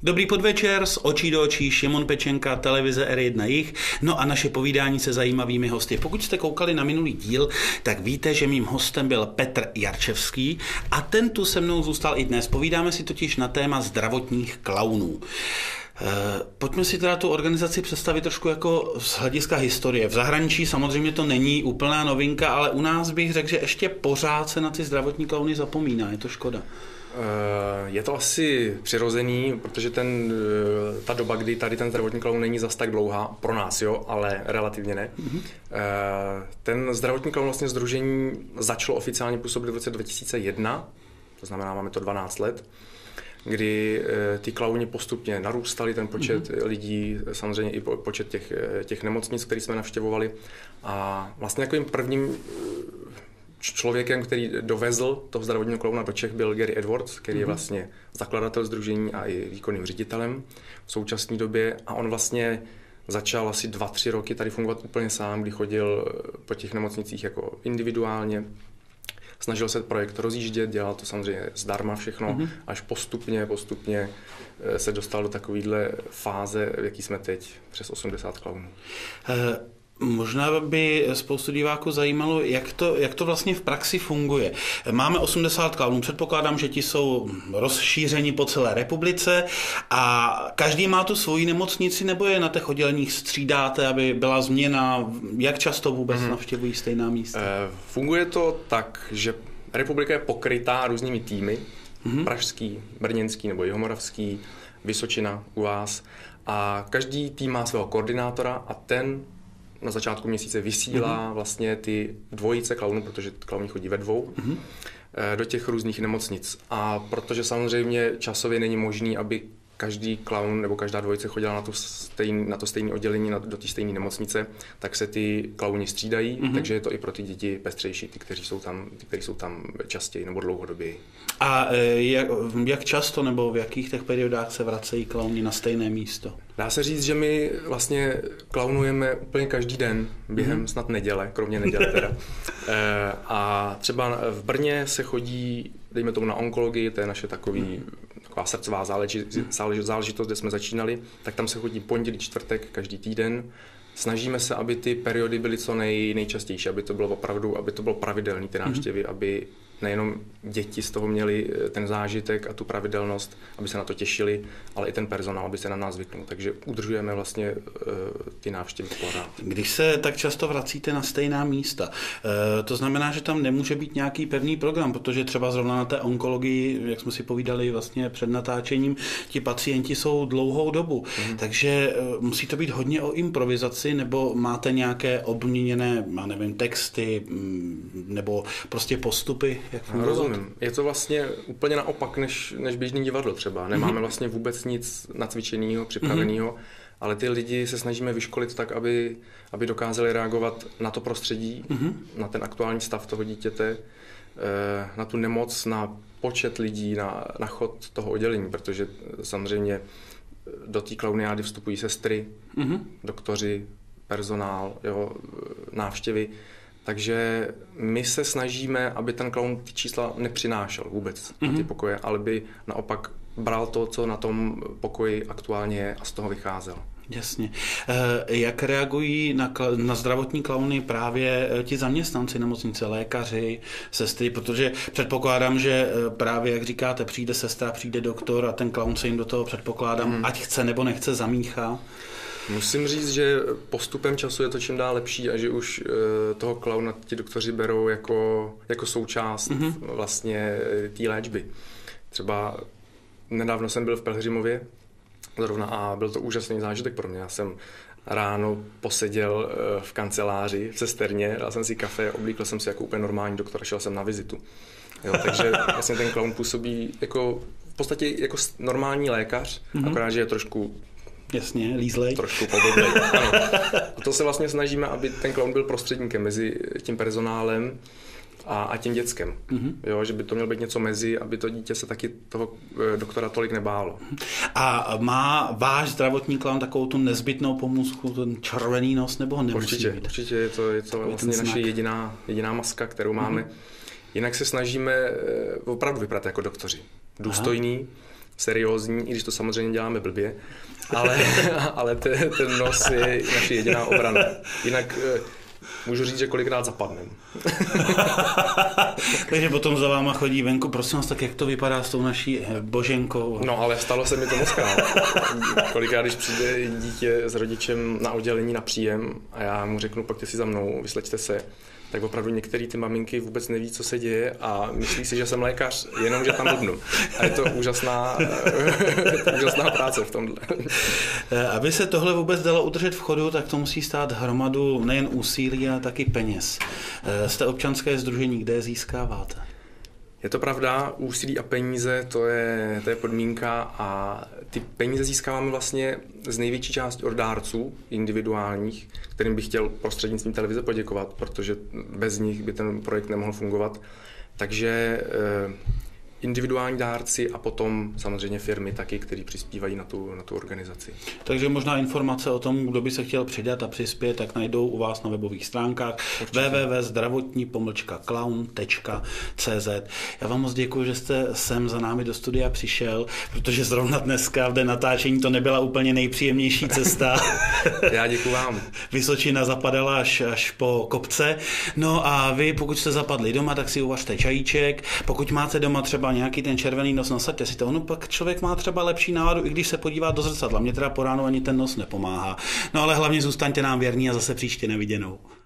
Dobrý podvečer, z očí do očí, Šimon Pečenka, televize R1 Jih, no a naše povídání se zajímavými hosty. Pokud jste koukali na minulý díl, tak víte, že mým hostem byl Petr Jarčevský a ten tu se mnou zůstal i dnes. Povídáme si totiž na téma zdravotních klaunů. Pojďme si teda tu organizaci představit trošku jako z hlediska historie. V zahraničí samozřejmě to není úplná novinka, ale u nás bych řekl, že ještě pořád se na ty zdravotní klauny zapomíná. Je to škoda. Je to asi přirozený, protože ta doba, kdy tady ten zdravotní klaun není zas tak dlouhá, pro nás jo, ale relativně ne. Ten zdravotní klaun vlastně sdružení začalo oficiálně působit v roce 2001, to znamená, máme to 12 let, kdy ty klauni postupně narůstali, ten počet lidí, samozřejmě i počet těch nemocnic, které jsme navštěvovali. A vlastně takovým prvním člověkem, který dovezl toho zdravotního klauna do Čech, byl Gary Edwards, který je vlastně zakladatel sdružení a i výkonným ředitelem v současné době. A on vlastně začal asi 2-3 roky tady fungovat úplně sám, kdy chodil po těch nemocnicích jako individuálně. Snažil se projekt rozjíždět, dělal to samozřejmě zdarma všechno, až postupně se dostal do takovéhle fáze, v jaký jsme teď, přes 80 klaunů. Možná by spoustu diváků zajímalo, jak to vlastně v praxi funguje. Máme 80 klaunů, předpokládám, že ti jsou rozšířeni po celé republice a každý má tu svoji nemocnici, nebo je na těch odděleních střídáte, aby byla změna, jak často vůbec navštěvují stejná místa? Funguje to tak, že republika je pokrytá různými týmy, pražský, brněnský nebo jihomoravský, Vysočina u vás, a každý tým má svého koordinátora a ten na začátku měsíce vysílá vlastně ty dvojice klaunů, protože klauni chodí ve dvou, do těch různých nemocnic. A protože samozřejmě časově není možný, aby každý klaun nebo každá dvojice chodila na to stejné oddělení, do té stejné nemocnice, tak se ty klauni střídají, takže je to i pro ty děti pestřejší, ty, kteří jsou tam častěji nebo dlouhodoběji. A jak často nebo v jakých těch periodách se vracejí klauni na stejné místo? Dá se říct, že my vlastně klaunujeme úplně každý den během snad neděle, kromě neděle teda. A třeba v Brně se chodí, dejme tomu na onkologii, to je naše taková srdcová záležitost, kde jsme začínali, tak tam se chodí pondělí, čtvrtek, každý týden. Snažíme se, aby ty periody byly co nejčastější, aby to bylo pravidelné, ty návštěvy, aby nejenom děti z toho měli ten zážitek a tu pravidelnost, aby se na to těšili, ale i ten personál, aby se na nás zvyknul. Takže udržujeme vlastně ty návštěvy pořád. Když se tak často vracíte na stejná místa, to znamená, že tam nemůže být nějaký pevný program, protože třeba zrovna na té onkologii, jak jsme si povídali vlastně před natáčením, ti pacienti jsou dlouhou dobu. Takže musí to být hodně o improvizaci, nebo máte nějaké obměněné, já nevím, texty, nebo prostě postupy? Rozumím. Je to vlastně úplně naopak než běžný divadlo třeba. Nemáme vlastně vůbec nic nacvičeného, připraveného, ale ty lidi se snažíme vyškolit tak, aby dokázali reagovat na to prostředí, na ten aktuální stav toho dítěte, na tu nemoc, na počet lidí, na chod toho oddělení, protože samozřejmě do té klauniády vstupují sestry, doktoři, personál, návštěvy. Takže my se snažíme, aby ten klaun ty čísla nepřinášel vůbec na ty pokoje, ale by naopak bral to, co na tom pokoji aktuálně je a z toho vycházel. Jasně. Jak reagují na zdravotní klauny právě ti zaměstnanci nemocnice, lékaři, sestry, protože předpokládám, že právě, jak říkáte, přijde sestra, přijde doktor a ten klaun se jim do toho, předpokládám, ať chce nebo nechce, zamíchá. Musím říct, že postupem času je to čím dál lepší a že už toho klauna ti doktoři berou jako součást vlastně té léčby. Třeba nedávno jsem byl v Pelhřimově zrovna a byl to úžasný zážitek pro mě. Já jsem ráno poseděl v kanceláři v sesterně, dal jsem si kafe, oblíkl jsem si jako úplně normální doktor a šel jsem na vizitu. Jo, takže vlastně ten klaun působí v podstatě jako normální lékař, akorát, že je trošku Jasně, lízlej. Trošku poblblej, ano. A to se vlastně snažíme, aby ten klaun byl prostředníkem mezi tím personálem a tím dětskem. Jo, že by to mělo být něco mezi, aby to dítě se taky toho doktora tolik nebálo. A má váš zdravotní klaun takovou tu nezbytnou pomůcku, ten červený nos, nebo ho nemusí být? Určitě je to vlastně naše jediná maska, kterou máme. Jinak se snažíme opravdu vypadat jako doktoři. Důstojní, seriózní, i když to samozřejmě děláme blbě, ale ten nos je naše jediná obrana. Jinak můžu říct, že kolikrát zapadnem. Takže potom za váma chodí venku. Prosím vás, tak jak to vypadá s tou naší Boženkou? No ale stalo se mi to mockrát. Kolikrát, když přijde dítě s rodičem na oddělení na příjem a já mu řeknu, pojďte si za mnou, vyslečte se, tak opravdu některé ty maminky vůbec neví, co se děje a myslí si, že jsem lékař, jenom že tam blbnu. A je to úžasná práce v tomhle. Aby se tohle vůbec dalo udržet v chodu, tak to musí stát hromadu nejen úsilí, ale taky peněz. Jste občanské sdružení, kde je získáváte? Je to pravda, úsilí a peníze, to je podmínka a ty peníze získáváme vlastně z největší části od dárců individuálních, kterým bych chtěl prostřednictvím televize poděkovat, protože bez nich by ten projekt nemohl fungovat. Takže individuální dárci a potom samozřejmě firmy taky, které přispívají na tu organizaci. Takže možná informace o tom, kdo by se chtěl přidat a přispět, tak najdou u vás na webových stránkách www.zdravotní-clown.cz. Já vám moc děkuji, že jste sem za námi do studia přišel, protože zrovna dneska v den natáčení to nebyla úplně nejpříjemnější cesta. Já děkuji vám. Vysočina zapadala až po kopce. No a vy, pokud jste zapadli doma, tak si uvařte čajíček. Pokud máte doma třeba nějaký ten červený nos, nasaďte si to. Ono pak člověk má třeba lepší náladu, i když se podívá do zrcadla. Mně teda po ránu ani ten nos nepomáhá. No ale hlavně zůstaňte nám věrní a zase příště na viděnou.